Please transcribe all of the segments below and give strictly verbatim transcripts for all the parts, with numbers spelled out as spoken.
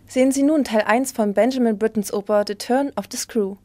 Sehen Sie nun Teil eins von Benjamin Brittens Oper The Turn of the Screw.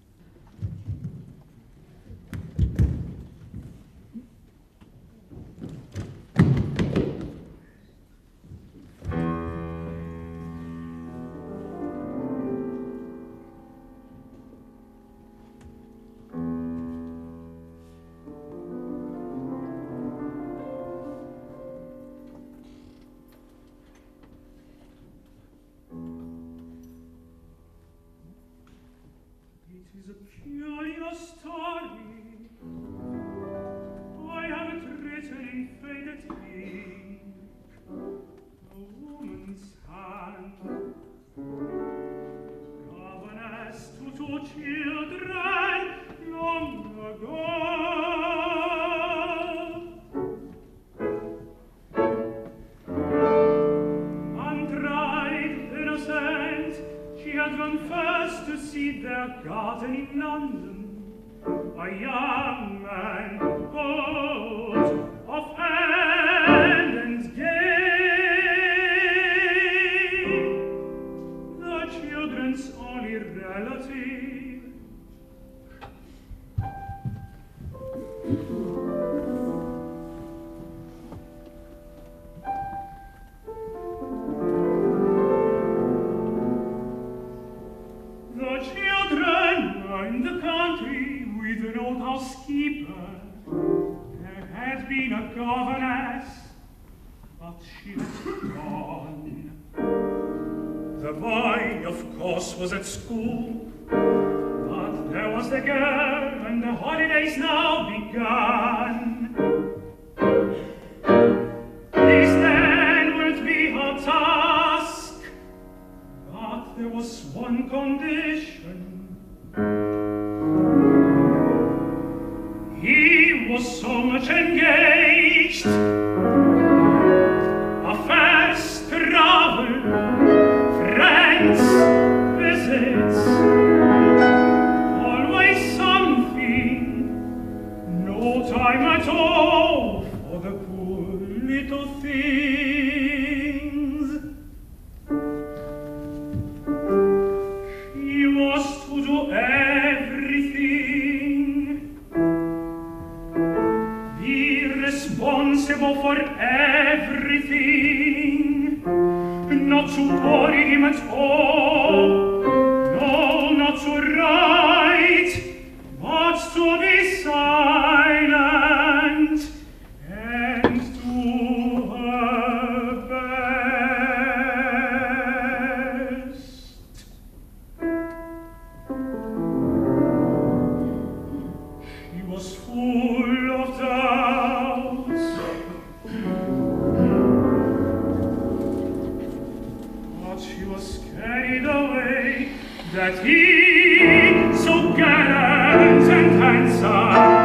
Was at school, but there was the girl, and the holidays now begun. This then would be her task, but there was one condition. He was so much engaged, affairs, travel, friends, always something, no time at all for the poor little things. She was to do everything, be responsible for everything, not to worry him at all. Not to write, but to be silent and do her best. She was full of doubts, but she was carried away that he, so gallant and handsome,